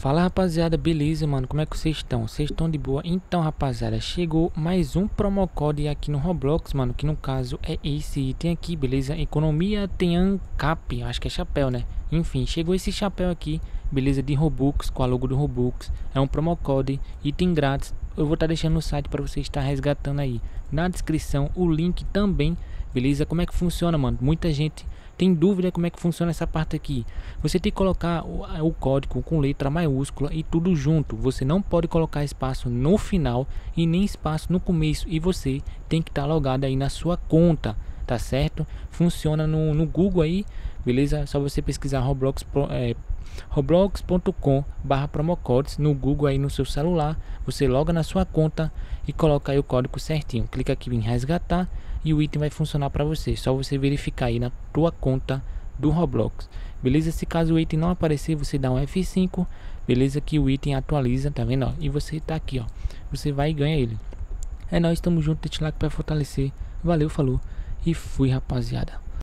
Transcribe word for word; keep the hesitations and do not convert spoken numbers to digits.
Fala rapaziada, beleza mano? Como é que vocês estão? Vocês estão de boa? Então rapaziada, chegou mais um promocode aqui no Roblox, mano, que no caso é esse item aqui, beleza? Economia tem Ancap, acho que é chapéu, né? Enfim, chegou esse chapéu aqui, beleza? De Robux, com a logo do Robux. É um promocode, item grátis. Eu vou estar deixando no site para você estar resgatando aí na descrição o link também, beleza? Como é que funciona, mano? Muita gente tem dúvida como é que funciona essa parte aqui. Você tem que colocar o, o código com letra maiúscula e tudo junto. Você não pode colocar espaço no final e nem espaço no começo. E você tem que estar logado aí na sua conta, tá certo? Funciona no, no Google aí, beleza? É só você pesquisar Roblox, é, roblox ponto com barra promocodes no Google aí no seu celular. Você loga na sua conta e coloca aí o código certinho. Clica aqui em resgatar e o item vai funcionar para você. Só você verificar aí na tua conta do Roblox, beleza? Se caso o item não aparecer, você dá um F cinco, beleza? Que o item atualiza, tá vendo? Ó? E você tá aqui, ó. Você vai e ganha ele. É nóis, tamo junto, deixa o like para fortalecer. Valeu, falou e fui, rapaziada.